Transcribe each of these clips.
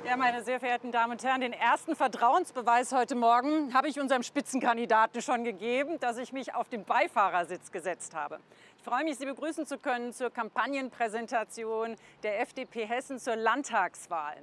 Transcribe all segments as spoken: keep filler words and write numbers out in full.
Ja, meine sehr verehrten Damen und Herren, den ersten Vertrauensbeweis heute Morgen habe ich unserem Spitzenkandidaten schon gegeben, dass ich mich auf den Beifahrersitz gesetzt habe. Ich freue mich, Sie begrüßen zu können zur Kampagnenpräsentation der F D P Hessen zur Landtagswahl.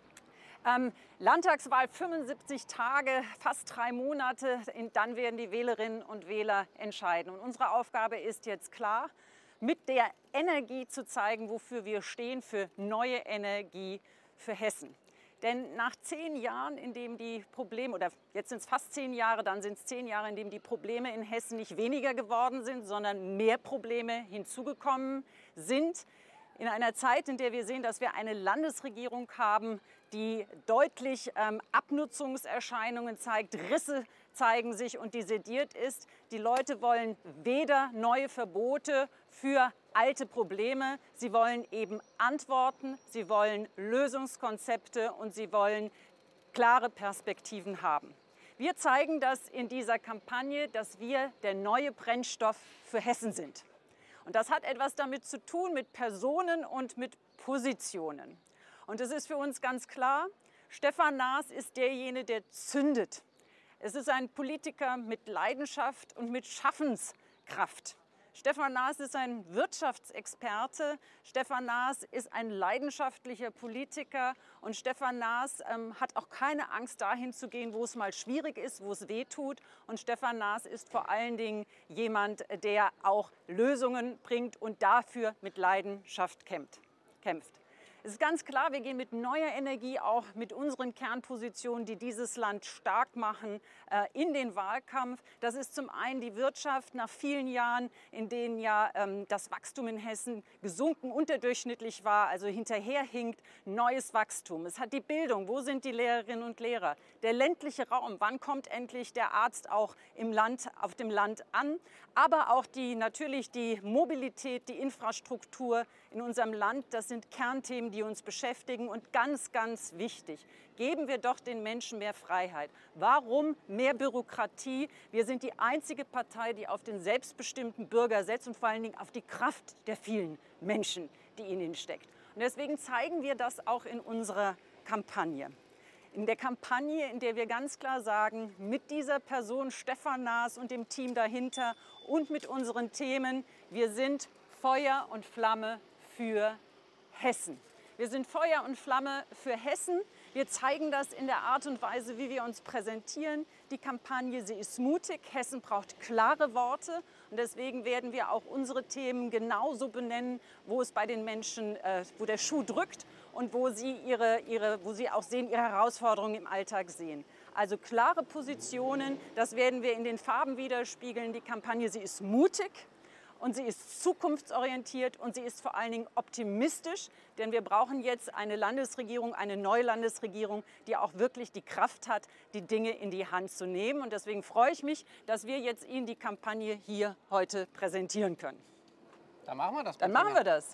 Ähm, Landtagswahl, fünfundsiebzig Tage, fast drei Monate, dann werden die Wählerinnen und Wähler entscheiden. Und unsere Aufgabe ist jetzt klar, mit der Energie zu zeigen, wofür wir stehen, für neue Energie für Hessen. Denn nach zehn Jahren, in dem die Probleme, oder jetzt sind es fast zehn Jahre, dann sind es zehn Jahre, in dem die Probleme in Hessen nicht weniger geworden sind, sondern mehr Probleme hinzugekommen sind, in einer Zeit, in der wir sehen, dass wir eine Landesregierung haben, die deutlich ähm, Abnutzungserscheinungen zeigt, Risse zeigen sich und die sediert ist. Die Leute wollen weder neue Verbote für alte Probleme, sie wollen eben Antworten, sie wollen Lösungskonzepte und sie wollen klare Perspektiven haben. Wir zeigen das in dieser Kampagne, dass wir der neue Brennstoff für Hessen sind. Und das hat etwas damit zu tun mit Personen und mit Positionen. Und es ist für uns ganz klar, Stefan Naas ist derjenige, der zündet. Es ist ein Politiker mit Leidenschaft und mit Schaffenskraft. Stefan Naas ist ein Wirtschaftsexperte, Stefan Naas ist ein leidenschaftlicher Politiker und Stefan Naas ähm, hat auch keine Angst, dahin zu gehen, wo es mal schwierig ist, wo es weh tut. Und Stefan Naas ist vor allen Dingen jemand, der auch Lösungen bringt und dafür mit Leidenschaft kämpft. kämpft. Es ist ganz klar, wir gehen mit neuer Energie, auch mit unseren Kernpositionen, die dieses Land stark machen, in den Wahlkampf. Das ist zum einen die Wirtschaft nach vielen Jahren, in denen ja das Wachstum in Hessen gesunken, unterdurchschnittlich war, also hinterherhinkt, neues Wachstum. Es hat die Bildung, wo sind die Lehrerinnen und Lehrer? Der ländliche Raum, wann kommt endlich der Arzt auch im Land, auf dem Land an? Aber auch die, natürlich die Mobilität, die Infrastruktur in unserem Land, das sind Kernthemen, die uns beschäftigen. Und ganz, ganz wichtig, geben wir doch den Menschen mehr Freiheit. Warum mehr Bürokratie? Wir sind die einzige Partei, die auf den selbstbestimmten Bürger setzt und vor allen Dingen auf die Kraft der vielen Menschen, die in ihnen steckt. Und deswegen zeigen wir das auch in unserer Kampagne. In der Kampagne, in der wir ganz klar sagen, mit dieser Person Stefan Naas und dem Team dahinter und mit unseren Themen, wir sind Feuer und Flamme für Hessen. Wir sind Feuer und Flamme für Hessen. Wir zeigen das in der Art und Weise, wie wir uns präsentieren. Die Kampagne, sie ist mutig. Hessen braucht klare Worte. Und deswegen werden wir auch unsere Themen genauso benennen, wo es bei den Menschen, äh, wo der Schuh drückt und wo sie, ihre, ihre, wo sie auch sehen, ihre Herausforderungen im Alltag sehen. Also klare Positionen, das werden wir in den Farben widerspiegeln. Die Kampagne, sie ist mutig. Und sie ist zukunftsorientiert und sie ist vor allen Dingen optimistisch, denn wir brauchen jetzt eine Landesregierung, eine neue Landesregierung, die auch wirklich die Kraft hat, die Dinge in die Hand zu nehmen. Und deswegen freue ich mich, dass wir jetzt Ihnen die Kampagne hier heute präsentieren können. Dann machen wir das. Dann machen wir das.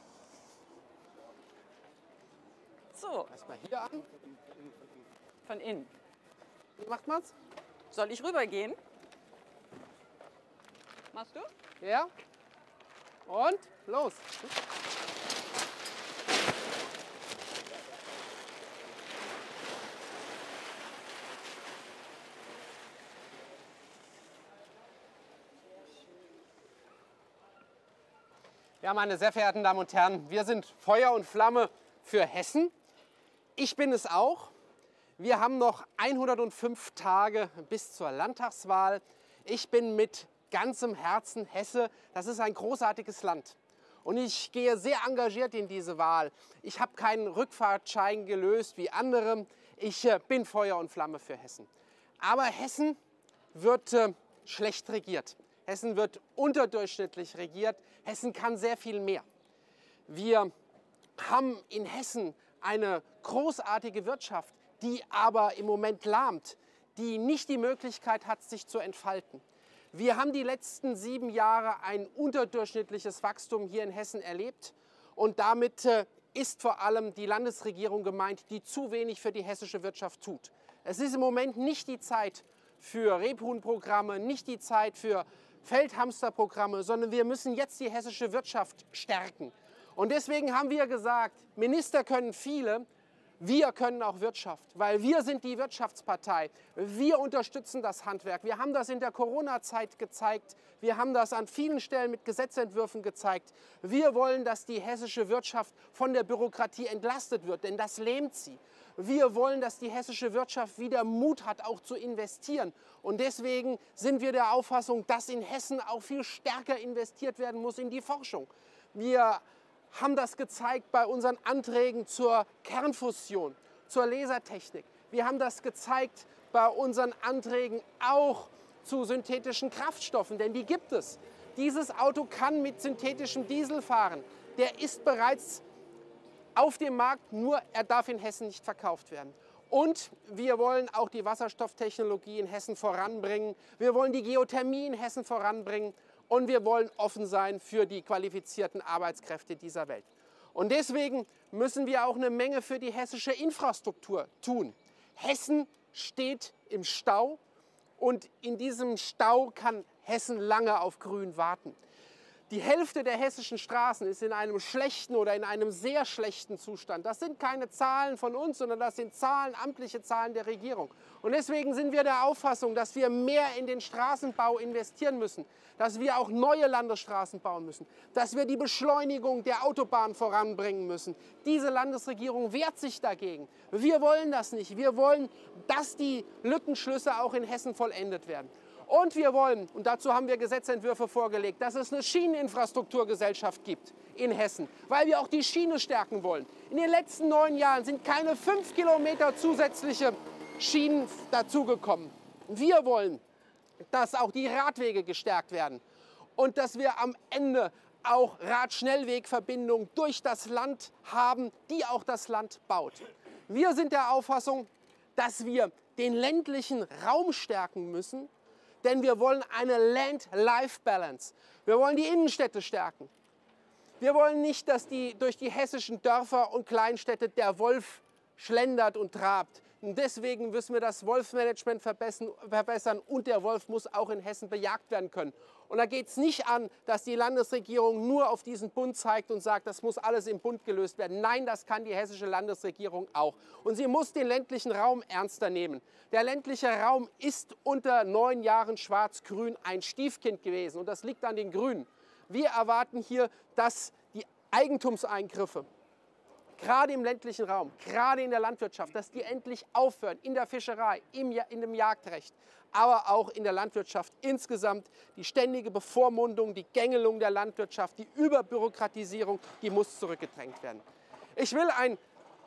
So. Erstmal hier an. Von innen. Wie macht man's? Soll ich rübergehen? Machst du? Ja. Und los! Ja, meine sehr verehrten Damen und Herren, wir sind Feuer und Flamme für Hessen. Ich bin es auch. Wir haben noch hundertfünf Tage bis zur Landtagswahl. Ich bin mit ganzem Herzen Hesse. Das ist ein großartiges Land. Und ich gehe sehr engagiert in diese Wahl. Ich habe keinen Rückfahrtschein gelöst wie andere. Ich äh, bin Feuer und Flamme für Hessen. Aber Hessen wird äh, schlecht regiert. Hessen wird unterdurchschnittlich regiert. Hessen kann sehr viel mehr. Wir haben in Hessen eine großartige Wirtschaft, die aber im Moment lahmt, die nicht die Möglichkeit hat, sich zu entfalten. Wir haben die letzten sieben Jahre ein unterdurchschnittliches Wachstum hier in Hessen erlebt und damit äh, ist vor allem die Landesregierung gemeint, die zu wenig für die hessische Wirtschaft tut. Es ist im Moment nicht die Zeit für Rebhuhnprogramme, nicht die Zeit für Feldhamsterprogramme, sondern wir müssen jetzt die hessische Wirtschaft stärken. Und deswegen haben wir gesagt, Minister können viele, Wir können auch Wirtschaft, weil wir sind die Wirtschaftspartei. Wir unterstützen das Handwerk. Wir haben das in der Corona-Zeit gezeigt. Wir haben das an vielen Stellen mit Gesetzentwürfen gezeigt. Wir wollen, dass die hessische Wirtschaft von der Bürokratie entlastet wird, denn das lähmt sie. Wir wollen, dass die hessische Wirtschaft wieder Mut hat, auch zu investieren. Und deswegen sind wir der Auffassung, dass in Hessen auch viel stärker investiert werden muss in die Forschung. Wir haben das gezeigt bei unseren Anträgen zur Kernfusion, zur Lasertechnik. Wir haben das gezeigt bei unseren Anträgen auch zu synthetischen Kraftstoffen, denn die gibt es. Dieses Auto kann mit synthetischem Diesel fahren. Der ist bereits auf dem Markt, nur er darf in Hessen nicht verkauft werden. Und wir wollen auch die Wasserstofftechnologie in Hessen voranbringen. Wir wollen die Geothermie in Hessen voranbringen. Und wir wollen offen sein für die qualifizierten Arbeitskräfte dieser Welt. Und deswegen müssen wir auch eine Menge für die hessische Infrastruktur tun. Hessen steht im Stau und in diesem Stau kann Hessen lange auf Grün warten. Die Hälfte der hessischen Straßen ist in einem schlechten oder in einem sehr schlechten Zustand. Das sind keine Zahlen von uns, sondern das sind Zahlen, amtliche Zahlen der Regierung. Und deswegen sind wir der Auffassung, dass wir mehr in den Straßenbau investieren müssen, dass wir auch neue Landesstraßen bauen müssen, dass wir die Beschleunigung der Autobahn voranbringen müssen. Diese Landesregierung wehrt sich dagegen. Wir wollen das nicht. Wir wollen, dass die Lückenschlüsse auch in Hessen vollendet werden. Und wir wollen, und dazu haben wir Gesetzentwürfe vorgelegt, dass es eine Schieneninfrastrukturgesellschaft gibt in Hessen, weil wir auch die Schiene stärken wollen. In den letzten neun Jahren sind keine fünf Kilometer zusätzliche Schienen dazugekommen. Wir wollen, dass auch die Radwege gestärkt werden und dass wir am Ende auch Radschnellwegverbindungen durch das Land haben, die auch das Land baut. Wir sind der Auffassung, dass wir den ländlichen Raum stärken müssen, denn wir wollen eine Land-Life-Balance. Wir wollen die Innenstädte stärken. Wir wollen nicht, dass die, durch die hessischen Dörfer und Kleinstädte der Wolf schlendert und trabt. Und deswegen müssen wir das Wolfsmanagement verbessern und der Wolf muss auch in Hessen bejagt werden können. Und da geht es nicht an, dass die Landesregierung nur auf diesen Bund zeigt und sagt, das muss alles im Bund gelöst werden. Nein, das kann die hessische Landesregierung auch. Und sie muss den ländlichen Raum ernster nehmen. Der ländliche Raum ist unter neun Jahren Schwarz-Grün ein Stiefkind gewesen und das liegt an den Grünen. Wir erwarten hier, dass die Eigentumseingriffe, gerade im ländlichen Raum, gerade in der Landwirtschaft, dass die endlich aufhören, in der Fischerei, im, in dem Jagdrecht, aber auch in der Landwirtschaft insgesamt. Die ständige Bevormundung, die Gängelung der Landwirtschaft, die Überbürokratisierung, die muss zurückgedrängt werden. Ich will ein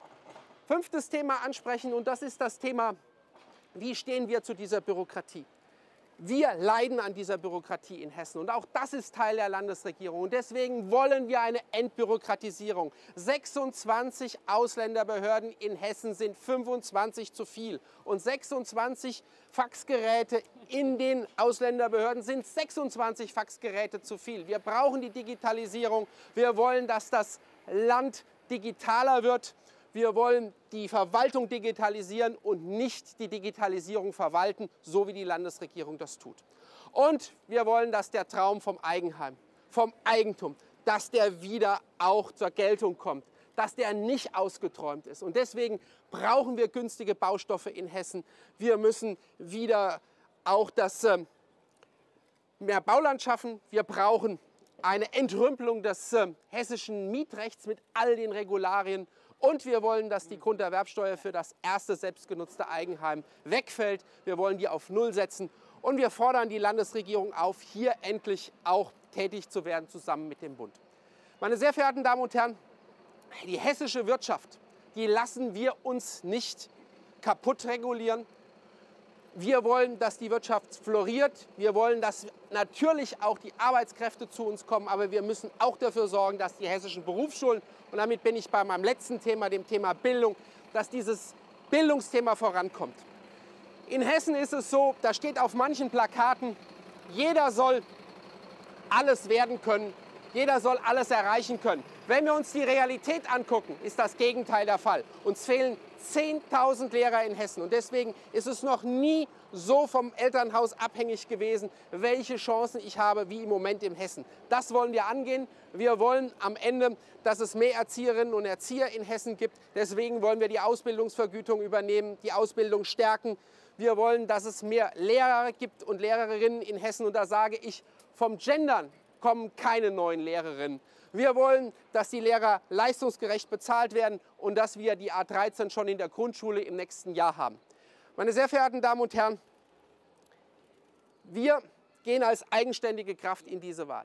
fünftes Thema ansprechen und das ist das Thema, wie stehen wir zu dieser Bürokratie? Wir leiden an dieser Bürokratie in Hessen und auch das ist Teil der Landesregierung. Und deswegen wollen wir eine Entbürokratisierung. sechsundzwanzig Ausländerbehörden in Hessen sind fünfundzwanzig zu viel. Und sechsundzwanzig Faxgeräte in den Ausländerbehörden sind sechsundzwanzig Faxgeräte zu viel. Wir brauchen die Digitalisierung. Wir wollen, dass das Land digitaler wird. Wir wollen die Verwaltung digitalisieren und nicht die Digitalisierung verwalten, so wie die Landesregierung das tut. Und wir wollen, dass der Traum vom Eigenheim, vom Eigentum, dass der wieder auch zur Geltung kommt, dass der nicht ausgeträumt ist. Und deswegen brauchen wir günstige Baustoffe in Hessen. Wir müssen wieder auch das äh, mehr Bauland schaffen. Wir brauchen eine Entrümpelung des äh, hessischen Mietrechts mit all den Regularien. Und wir wollen, dass die Grunderwerbsteuer für das erste selbstgenutzte Eigenheim wegfällt. Wir wollen die auf Null setzen. Und wir fordern die Landesregierung auf, hier endlich auch tätig zu werden, zusammen mit dem Bund. Meine sehr verehrten Damen und Herren, die hessische Wirtschaft, die lassen wir uns nicht kaputt regulieren. Wir wollen, dass die Wirtschaft floriert. Wir wollen, dass natürlich auch die Arbeitskräfte zu uns kommen. Aber wir müssen auch dafür sorgen, dass die hessischen Berufsschulen, und damit bin ich bei meinem letzten Thema, dem Thema Bildung, dass dieses Bildungsthema vorankommt. In Hessen ist es so, da steht auf manchen Plakaten, jeder soll alles werden können, jeder soll alles erreichen können. Wenn wir uns die Realität angucken, ist das Gegenteil der Fall. Uns fehlen zehntausend Lehrer in Hessen und deswegen ist es noch nie so vom Elternhaus abhängig gewesen, welche Chancen ich habe wie im Moment in Hessen. Das wollen wir angehen. Wir wollen am Ende, dass es mehr Erzieherinnen und Erzieher in Hessen gibt. Deswegen wollen wir die Ausbildungsvergütung übernehmen, die Ausbildung stärken. Wir wollen, dass es mehr Lehrer gibt und Lehrerinnen in Hessen. Und da sage ich, vom Gendern kommen keine neuen Lehrerinnen. Wir wollen, dass die Lehrer leistungsgerecht bezahlt werden und dass wir die A dreizehn schon in der Grundschule im nächsten Jahr haben. Meine sehr verehrten Damen und Herren, wir gehen als eigenständige Kraft in diese Wahl.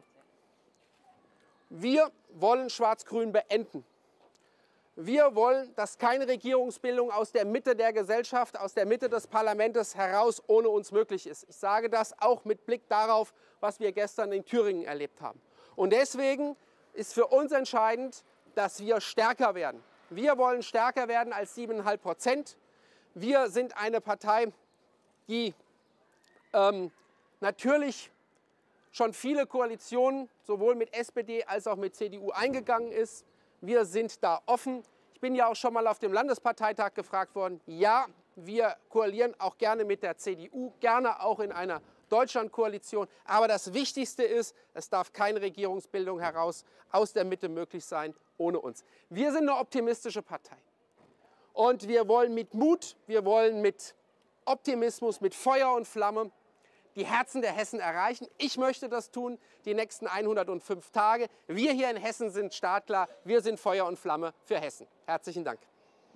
Wir wollen Schwarz-Grün beenden. Wir wollen, dass keine Regierungsbildung aus der Mitte der Gesellschaft, aus der Mitte des Parlaments heraus ohne uns möglich ist. Ich sage das auch mit Blick darauf, was wir gestern in Thüringen erlebt haben. Und deswegen ist für uns entscheidend, dass wir stärker werden. Wir wollen stärker werden als sieben Komma fünf Prozent. Wir sind eine Partei, die ähm, natürlich schon viele Koalitionen sowohl mit S P D als auch mit C D U eingegangen ist. Wir sind da offen. Ich bin ja auch schon mal auf dem Landesparteitag gefragt worden. Ja, wir koalieren auch gerne mit der C D U, gerne auch in einer Deutschlandkoalition. Aber das Wichtigste ist, es darf keine Regierungsbildung heraus aus der Mitte möglich sein ohne uns. Wir sind eine optimistische Partei. Und wir wollen mit Mut, wir wollen mit Optimismus, mit Feuer und Flamme die Herzen der Hessen erreichen. Ich möchte das tun, die nächsten hundertfünf Tage. Wir hier in Hessen sind startklar. Wir sind Feuer und Flamme für Hessen. Herzlichen Dank.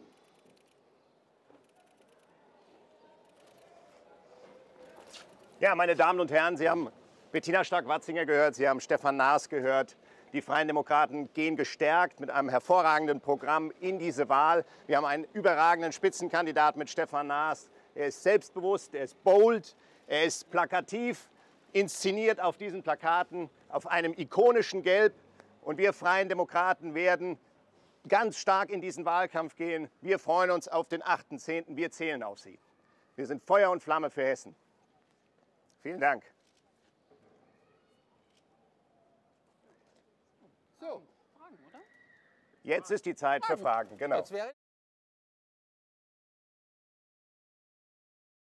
Ja, meine Damen und Herren, Sie haben Bettina Stark-Watzinger gehört, Sie haben Stefan Naas gehört. Die Freien Demokraten gehen gestärkt mit einem hervorragenden Programm in diese Wahl. Wir haben einen überragenden Spitzenkandidat mit Stefan Naas. Er ist selbstbewusst, er ist bold, er ist plakativ, inszeniert auf diesen Plakaten, auf einem ikonischen Gelb. Und wir Freien Demokraten werden ganz stark in diesen Wahlkampf gehen. Wir freuen uns auf den achten zehnten Wir zählen auf Sie. Wir sind Feuer und Flamme für Hessen. Vielen Dank. So, Fragen, oder? Jetzt ist die Zeit für Fragen, genau. Jetzt wäre